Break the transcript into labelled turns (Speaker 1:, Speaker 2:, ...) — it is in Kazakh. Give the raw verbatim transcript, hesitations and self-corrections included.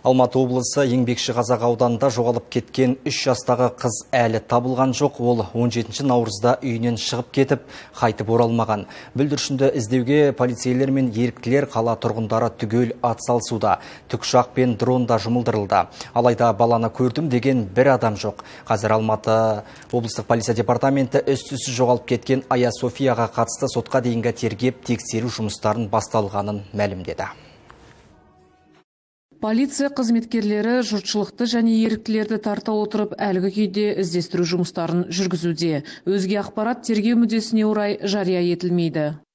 Speaker 1: Алматы облысы Еңбекші Қазақ ауданында жоғалып кеткен үш жастағы қыз әлі табылған жоқ. Ол он жетінші наурызда үйінен шығып кетіп, қайтып оралмаған. Бүлдіршінді іздеуге полицейлер мен еріктілер қала тұрғындары түгел атсалысуда. Тікұшақ пен дрон да жұмылдырылды. Алайда баланы көрдім деген бір адам жоқ. Қазір Алматы облыстық полиция департаменті із-түзсіз жоғалып кеткен Ая Софияға қатысты сотқа дейінгі тергеп тексеру жұмыстарын басталғанын мәлімдеді.
Speaker 2: Полиция қызметкерлері жұртшылықты және еріктілерді тарта отырып әлгі күйде іздестіру жұмыстарын жүргізуде. Өзге ақпарат тергеу мүддесіне орай жария етілмейді.